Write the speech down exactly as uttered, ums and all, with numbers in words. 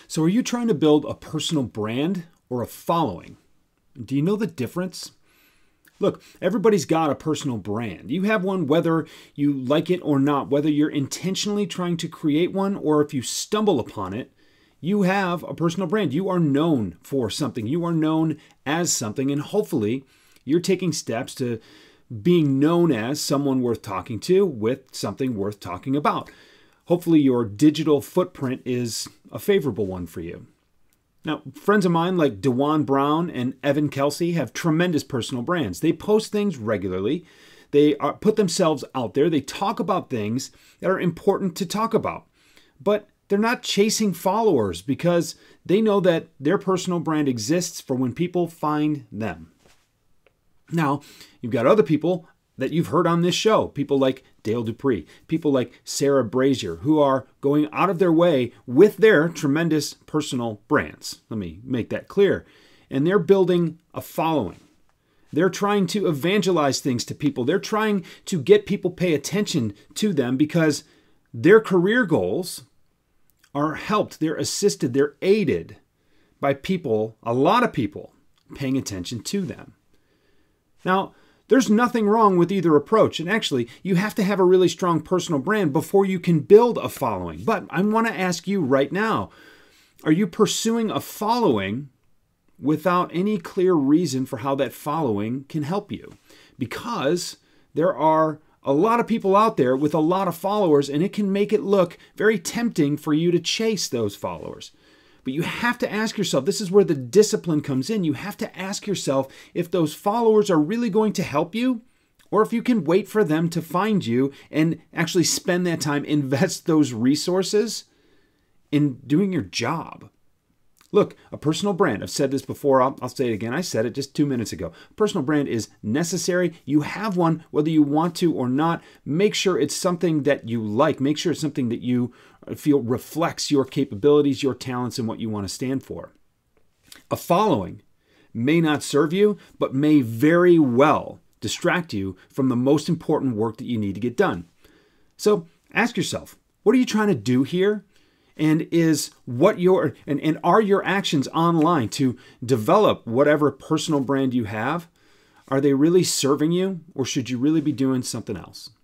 So are you trying to build a personal brand or a following? Do you know the difference? Look, everybody's got a personal brand. You have one whether you like it or not, whether you're intentionally trying to create one or if you stumble upon it, you have a personal brand. You are known for something. You are known as something, and hopefully you're taking steps to being known as someone worth talking to with something worth talking about. Hopefully your digital footprint is a favorable one for you. Now, friends of mine like DeJuan Brown and Evan Kelsey have tremendous personal brands. They post things regularly. They are, put themselves out there. They talk about things that are important to talk about. But they're not chasing followers because they know that their personal brand exists for when people find them. Now, you've got other people that you've heard on this show, people like Dale Dupree, people like Sarah Brazier, who are going out of their way with their tremendous personal brands. Let me make that clear. And they're building a following. They're trying to evangelize things to people. They're trying to get people pay attention to them because their career goals are helped, they're assisted, they're aided by people, a lot of people, paying attention to them. Now, there's nothing wrong with either approach. And actually, you have to have a really strong personal brand before you can build a following. But I want to ask you right now, are you pursuing a following without any clear reason for how that following can help you? Because there are a lot of people out there with a lot of followers, and it can make it look very tempting for you to chase those followers. But you have to ask yourself, this is where the discipline comes in. You have to ask yourself if those followers are really going to help you, or if you can wait for them to find you and actually spend that time, invest those resources in doing your job. Look, a personal brand, I've said this before, I'll, I'll say it again, I said it just two minutes ago. A personal brand is necessary. You have one whether you want to or not. Make sure it's something that you like. Make sure it's something that you feel reflects your capabilities, your talents, and what you want to stand for. A following may not serve you, but may very well distract you from the most important work that you need to get done. So ask yourself, what are you trying to do here? And is what your and, and are your actions online to develop whatever personal brand you have, are they really serving you, or should you really be doing something else?